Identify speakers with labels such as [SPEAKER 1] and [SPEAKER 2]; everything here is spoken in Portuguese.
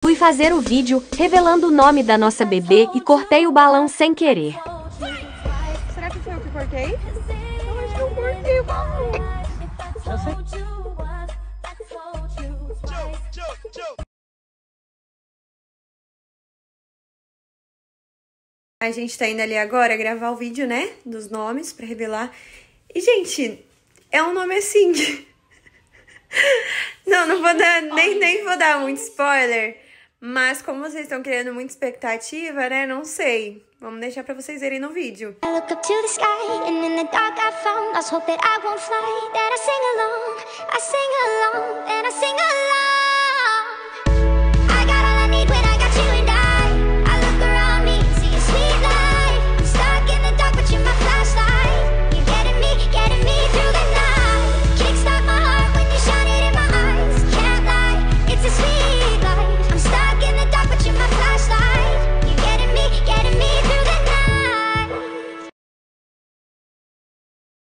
[SPEAKER 1] Fui fazer o vídeo revelando o nome da nossa bebê e cortei o balão sem querer.
[SPEAKER 2] Será que foi eu que cortei? Eu acho que eu cortei o balão. Eu sei. A gente tá indo ali agora gravar o vídeo, né? Dos nomes pra revelar. E, gente, é um nome assim. Não vou dar, nem vou dar muito spoiler. Mas como vocês estão criando muita expectativa, né? Não sei. Vamos deixar pra vocês verem no vídeo.
[SPEAKER 3] I look up to the sky and in the dark I found I hope that I won't fly, that I sing along and I sing along.